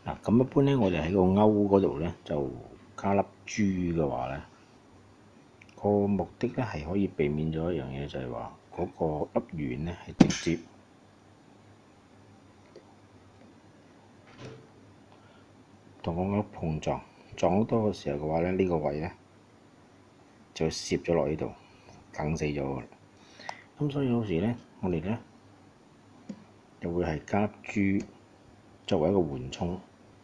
嗱，咁一般咧，我哋喺個鈎嗰度咧就加粒珠嘅話咧，個目的咧係可以避免咗一樣嘢，就係話嗰個粒圓咧係直接同個鈎碰撞，撞得多嘅時候嘅話咧，呢個位咧就會攝咗落呢度，梗死咗㗎啦。咁所以有時咧，我哋咧就會係加粒珠作為一個緩衝。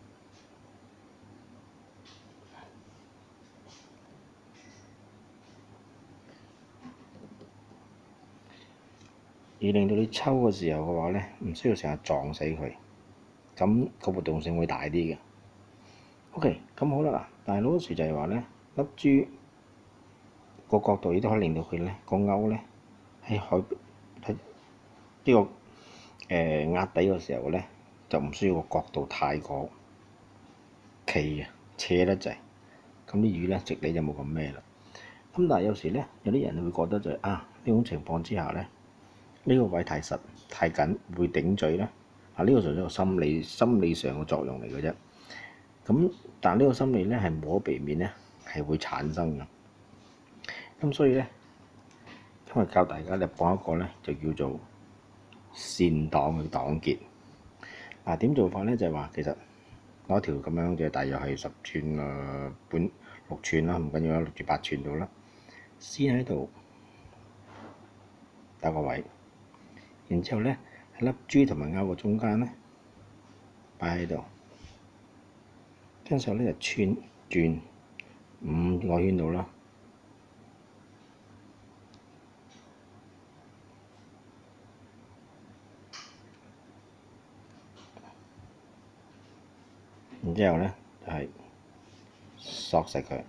而令到你抽嘅時候嘅話咧，唔需要成日撞死佢，咁個活動性會大啲嘅。OK，咁好啦嗱，但係好多時就係話咧，粒珠個角度亦都可以令到佢咧個鈎咧喺呢個壓底嘅時候咧，就唔需要個角度太過企啊，斜得滯，咁啲魚咧直理就冇咁咩啦。咁但係有時咧，有啲人會覺得就係呢種情況之下咧。呢個位太實太緊，會頂嘴咧。呢個純粹係個心理上嘅作用嚟嘅啫。咁但係呢個心理咧係冇可避免咧，係會產生嘅。咁所以咧，今日教大家咧講一個咧就叫做善擋嘅擋結。點做法咧？就係話其實攞條咁樣嘅，大約係10寸6寸啦，唔緊要啦，6至8寸到啦。先喺度打個位。然之後咧，喺粒珠同埋鈎嘅中間咧，擺喺度，跟住咧就轉5個圈度啦。然之後咧就係索實佢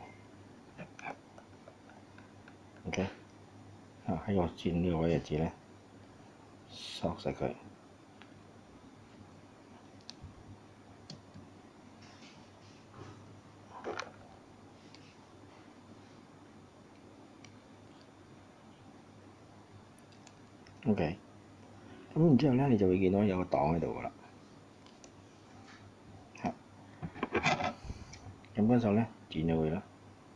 ，OK，喺個轉呢個位置咧。索實佢。OK，咁然之後咧，你就會見到有個檔喺度噶啦。咁跟手咧，轉咗佢啦。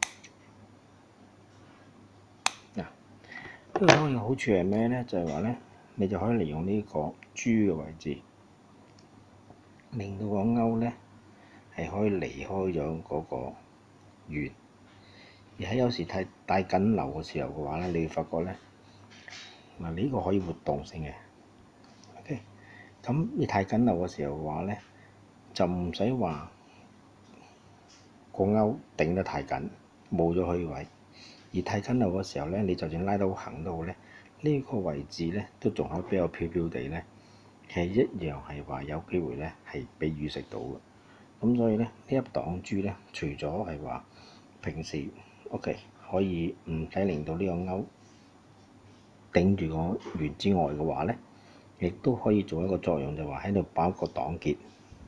嗱，呢個檔嘅好處係咩咧？就係話咧，你就可以利用呢個珠嘅位置，令到個鈎咧係可以離開咗嗰個圓。而喺有時帶緊流嘅時候嘅話咧，你會發覺咧，嗱呢個可以活動性嘅。OK，咁你太緊流嘅時候嘅話咧，就唔使話個鈎頂得太緊，冇咗佢位。而太緊流嘅時候咧，你就算拉得好行都好咧，呢個位置咧都仲可以比較飄飄地咧，其實一樣係話有機會咧係俾魚食到嘅。咁所以咧，呢一擋珠咧，除咗係話平時 OK 可以唔使令到呢個鈎頂住個圓之外嘅話咧，亦都可以做一個作用，就話喺度擺一個擋結，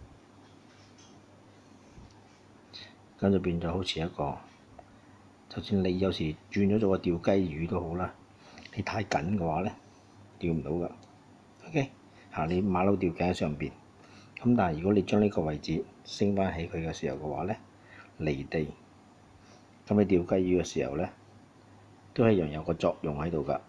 咁就變咗好似一個，就算你有時轉咗做個釣雞魚都好啦，你太緊嘅話咧，釣唔到㗎。OK，你馬騮吊頸喺上邊，咁但係如果你將呢個位置升翻起佢嘅時候嘅話咧，離地，咁你釣雞魚嘅時候咧，都一樣有個作用喺度㗎。